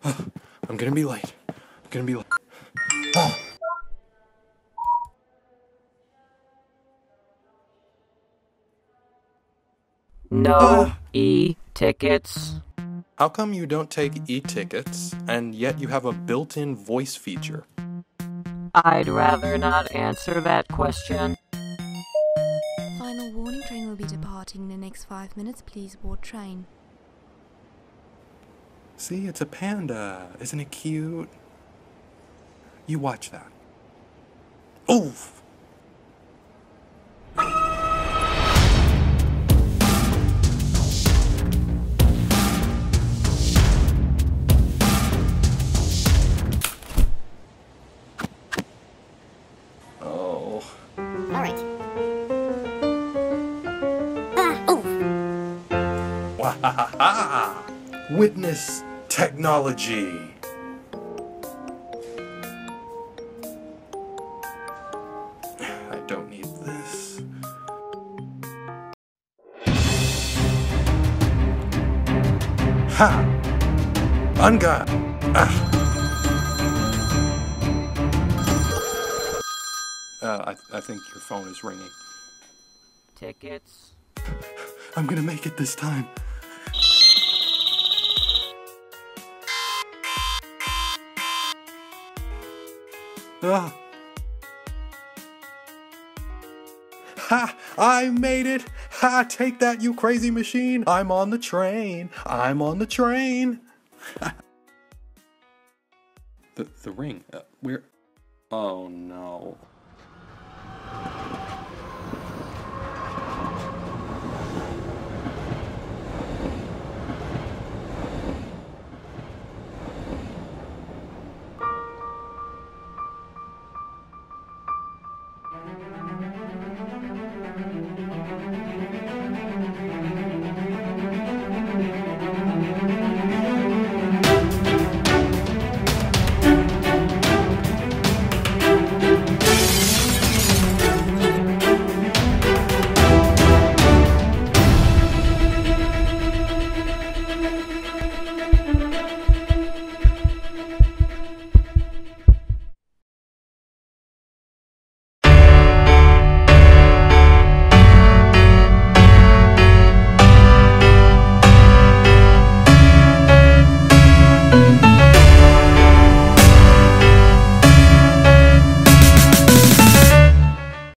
I'm gonna be late. I'm gonna be late. Oh. No e-tickets. How come you don't take e-tickets, and yet you have a built-in voice feature? I'd rather not answer that question. Final warning, train will be departing in the next 5 minutes. Please board train. See, it's a panda. Isn't it cute? You watch that. Oof! Oh. Alright. Wahaha! Witness technology. I don't need this. Ha! Unga! I think your phone is ringing. Tickets. I'm gonna make it this time. Ah. Ha! I made it! Ha! Take that, you crazy machine! I'm on the train! I'm on the train! the ring. Where? Oh no.